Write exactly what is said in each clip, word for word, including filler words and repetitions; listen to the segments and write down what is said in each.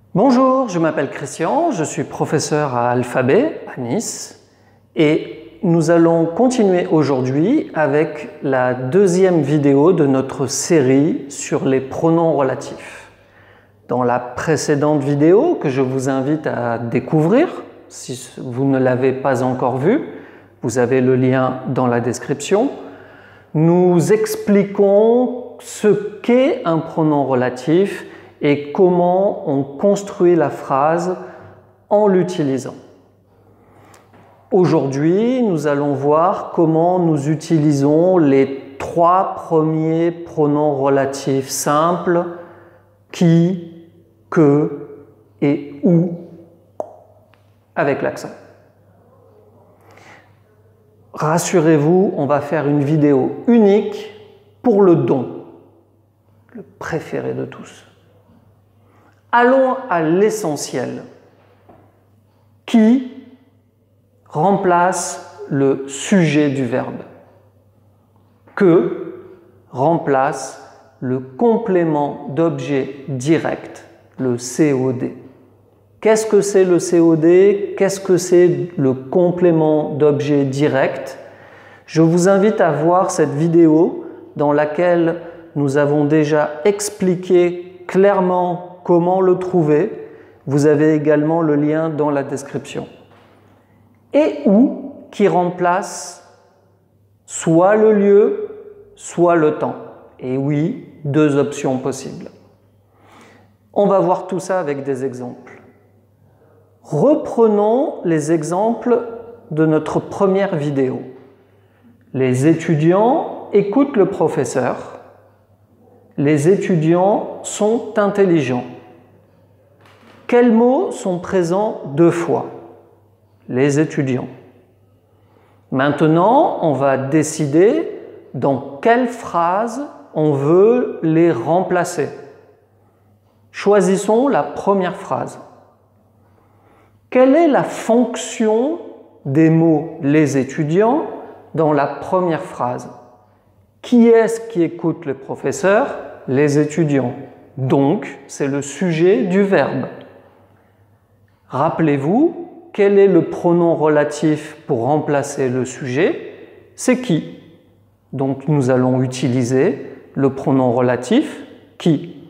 Bonjour, je m'appelle Christian, je suis professeur à Alphabet à Nice et nous allons continuer aujourd'hui avec la deuxième vidéo de notre série sur les pronoms relatifs. Dans la précédente vidéo que je vous invite à découvrir, si vous ne l'avez pas encore vue, vous avez le lien dans la description, nous expliquons ce qu'est un pronom relatif et comment on construit la phrase en l'utilisant. Aujourd'hui, nous allons voir comment nous utilisons les trois premiers pronoms relatifs simples qui, que et où avec l'accent. Rassurez-vous, on va faire une vidéo unique pour le don, le préféré de tous. Allons à l'essentiel. Qui remplace le sujet du verbe? Que remplace le complément d'objet direct, le C O D. Qu'est-ce que c'est le C O D? Qu'est-ce que c'est le complément d'objet direct? Je vous invite à voir cette vidéo dans laquelle nous avons déjà expliqué clairement comment le trouver. Vous avez également le lien dans la description. Et où qui remplace soit le lieu, soit le temps. Et oui, deux options possibles. On va voir tout ça avec des exemples. Reprenons les exemples de notre première vidéo. Les étudiants écoutent le professeur. Les étudiants sont intelligents. Quels mots sont présents deux fois? Les étudiants. Maintenant, on va décider dans quelle phrase on veut les remplacer. Choisissons la première phrase. Quelle est la fonction des mots « les étudiants » dans la première phrase? Qui est-ce qui écoute le professeur? Les étudiants. Donc, c'est le sujet du verbe. Rappelez-vous, quel est le pronom relatif pour remplacer le sujet? C'est qui. Donc, nous allons utiliser le pronom relatif qui.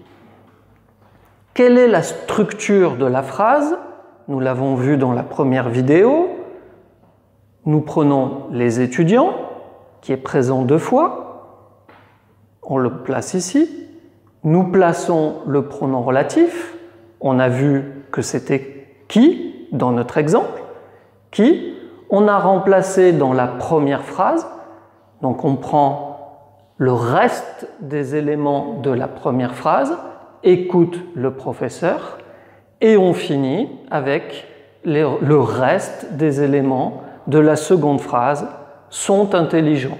Quelle est la structure de la phrase? Nous l'avons vu dans la première vidéo. Nous prenons les étudiants, qui est présent deux fois. On le place ici. Nous plaçons le pronom relatif. On a vu que c'était qui dans notre exemple. Qui, on a remplacé dans la première phrase. Donc on prend le reste des éléments de la première phrase, écoute le professeur, et on finit avec les, le reste des éléments de la seconde phrase, sont intelligents.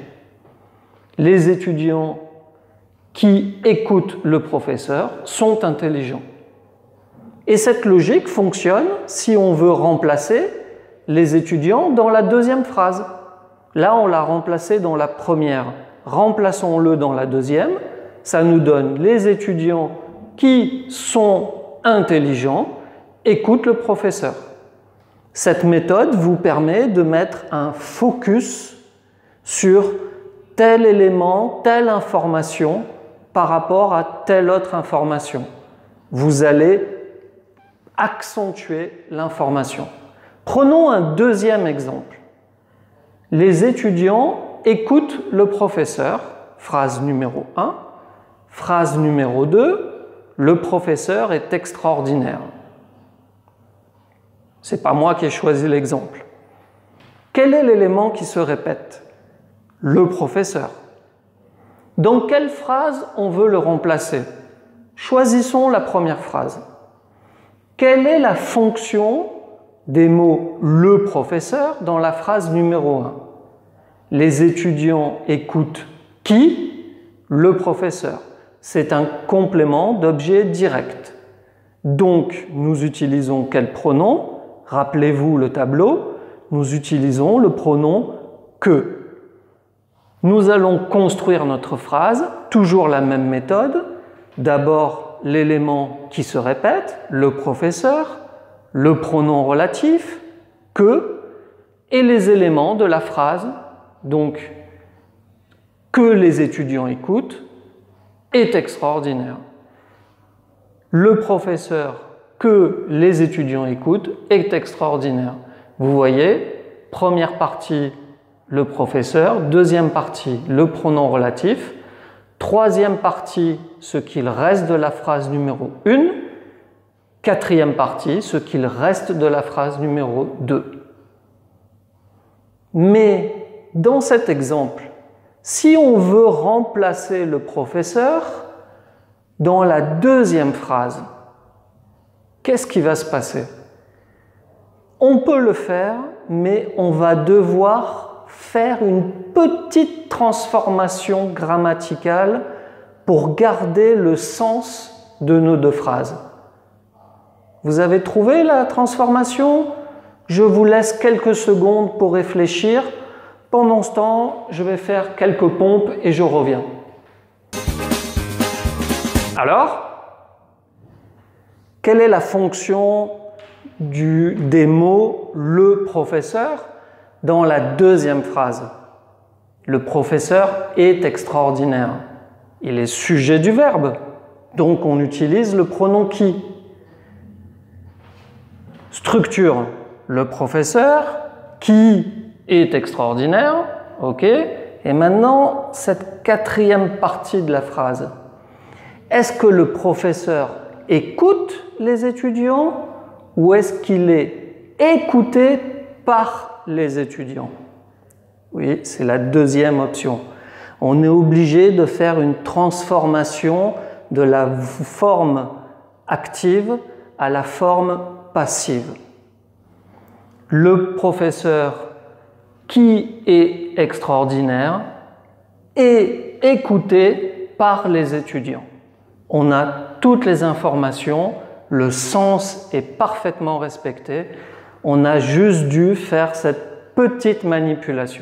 Les étudiants qui écoutent le professeur sont intelligents. Et cette logique fonctionne si on veut remplacer les étudiants dans la deuxième phrase. Là, on l'a remplacé dans la première. Remplaçons-le dans la deuxième. Ça nous donne les étudiants qui sont intelligents, écoutent le professeur. Cette méthode vous permet de mettre un focus sur tel élément, telle information par rapport à telle autre information. Vous allez accentuer l'information. Prenons un deuxième exemple. Les étudiants écoutent le professeur, phrase numéro un. Phrase numéro deux, le professeur est extraordinaire. Ce n'est pas moi qui ai choisi l'exemple. Quel est l'élément qui se répète? Le professeur. Dans quelle phrase on veut le remplacer? Choisissons la première phrase. Quelle est la fonction des mots « le professeur » dans la phrase numéro un? Les étudiants écoutent qui? Le professeur. C'est un complément d'objet direct. Donc, nous utilisons quel pronom? Rappelez-vous le tableau. Nous utilisons le pronom « que ». Nous allons construire notre phrase, toujours la même méthode. D'abord, l'élément qui se répète, le professeur, le pronom relatif, que, et les éléments de la phrase, donc que les étudiants écoutent, est extraordinaire. Le professeur que les étudiants écoutent est extraordinaire. Vous voyez, première partie, le professeur, deuxième partie, le pronom relatif, troisième partie, ce qu'il reste de la phrase numéro un, quatrième partie, ce qu'il reste de la phrase numéro deux. Mais dans cet exemple, si on veut remplacer le professeur dans la deuxième phrase, qu'est-ce qui va se passer? On peut le faire, mais on va devoir faire une petite transformation grammaticale pour garder le sens de nos deux phrases. Vous avez trouvé la transformation? Je vous laisse quelques secondes pour réfléchir. Pendant ce temps, je vais faire quelques pompes et je reviens. Alors, quelle est la fonction du, des mots « le professeur » dans la deuxième phrase? Le professeur est extraordinaire. Il est sujet du verbe, donc on utilise le pronom « qui ». Structure, le professeur qui est extraordinaire, ok. Et maintenant, cette quatrième partie de la phrase. Est-ce que le professeur écoute les étudiants ou est-ce qu'il est écouté par les étudiants? Oui, c'est la deuxième option. On est obligé de faire une transformation de la forme active à la forme passive. Le professeur qui est extraordinaire est écouté par les étudiants. On a toutes les informations, le sens est parfaitement respecté, on a juste dû faire cette petite manipulation.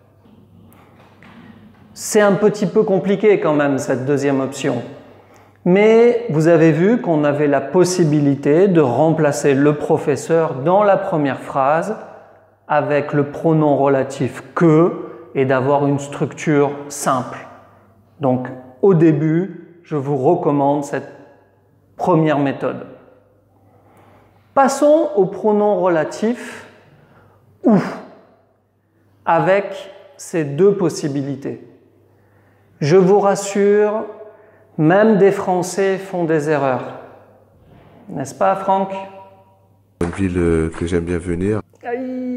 C'est un petit peu compliqué quand même cette deuxième option, mais vous avez vu qu'on avait la possibilité de remplacer le professeur dans la première phrase avec le pronom relatif « que » et d'avoir une structure simple. Donc, au début, je vous recommande cette première méthode. Passons au pronom relatif « ou » avec ces deux possibilités. Je vous rassure, même des Français font des erreurs. N'est-ce pas, Franck? Une ville que j'aime bien venir. Aïe.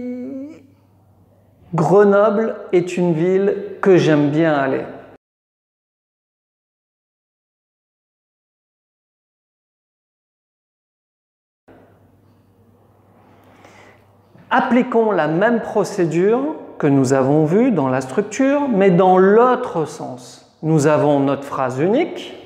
Grenoble est une ville que j'aime bien aller. Appliquons la même procédure que nous avons vue dans la structure, mais dans l'autre sens. Nous avons notre phrase unique.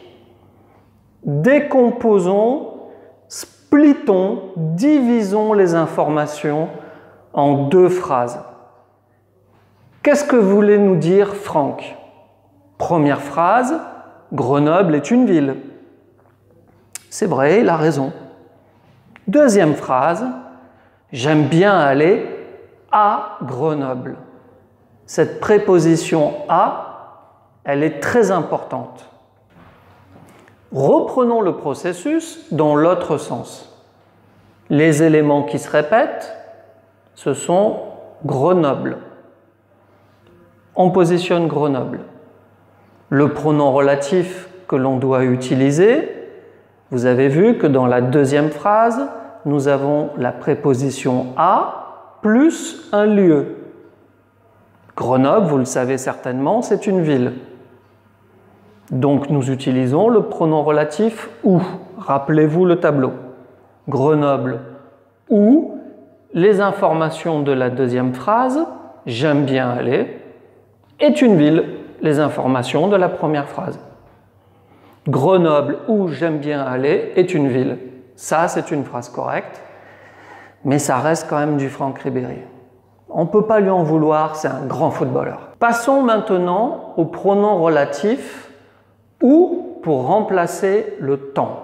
Décomposons, splittons, divisons les informations en deux phrases. Qu'est-ce que voulait nous dire Franck? Première phrase, Grenoble est une ville. C'est vrai, il a raison. Deuxième phrase, j'aime bien aller à Grenoble. Cette préposition à, elle est très importante. Reprenons le processus dans l'autre sens. Les éléments qui se répètent, ce sont Grenoble. On positionne Grenoble. Le pronom relatif que l'on doit utiliser, vous avez vu que dans la deuxième phrase, nous avons la préposition à plus un lieu. Grenoble, vous le savez certainement, c'est une ville. Donc nous utilisons le pronom relatif où. Rappelez-vous le tableau. Grenoble où les informations de la deuxième phrase, j'aime bien aller, est une ville, les informations de la première phrase. Grenoble où j'aime bien aller est une ville. Ça, c'est une phrase correcte, mais ça reste quand même du Franck Ribéry. On ne peut pas lui en vouloir, c'est un grand footballeur. Passons maintenant au pronom relatif ou pour remplacer le temps.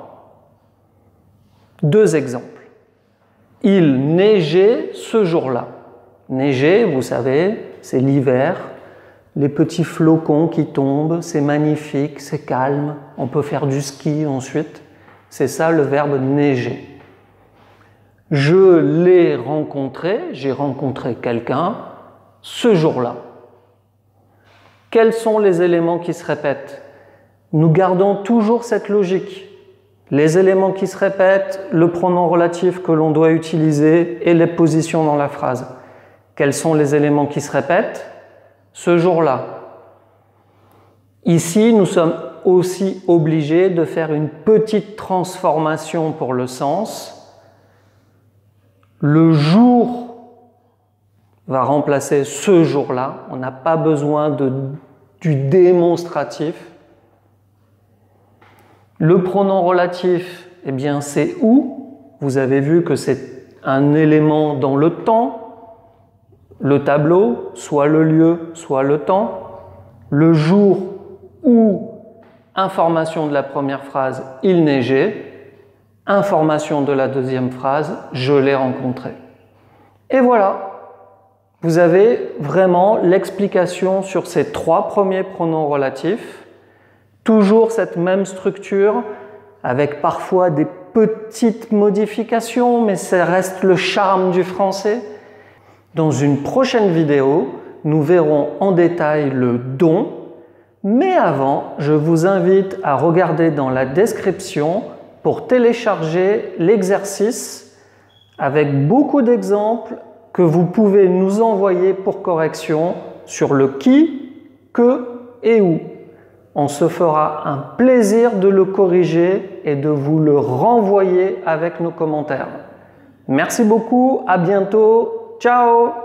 Deux exemples. Il neigeait ce jour-là. Neiger, vous savez, c'est l'hiver. Les petits flocons qui tombent, c'est magnifique, c'est calme. On peut faire du ski ensuite. C'est ça le verbe neiger. Je l'ai rencontré, j'ai rencontré quelqu'un ce jour-là. Quels sont les éléments qui se répètent? Nous gardons toujours cette logique. Les éléments qui se répètent, le pronom relatif que l'on doit utiliser et les positions dans la phrase. Quels sont les éléments qui se répètent? Ce jour-là. Ici, nous sommes aussi obligés de faire une petite transformation pour le sens. Le jour va remplacer ce jour-là. On n'a pas besoin de, du démonstratif. Le pronom relatif, eh bien, c'est où. Vous avez vu que c'est un élément dans le temps. Le tableau, soit le lieu, soit le temps. Le jour où, information de la première phrase, il neigeait. Information de la deuxième phrase, je l'ai rencontré. Et voilà, vous avez vraiment l'explication sur ces trois premiers pronoms relatifs. Toujours cette même structure, avec parfois des petites modifications, mais ça reste le charme du français. Dans une prochaine vidéo, nous verrons en détail le don, mais avant, je vous invite à regarder dans la description pour télécharger l'exercice avec beaucoup d'exemples que vous pouvez nous envoyer pour correction sur le qui, que et où. On se fera un plaisir de le corriger et de vous le renvoyer avec nos commentaires. Merci beaucoup, à bientôt, ciao!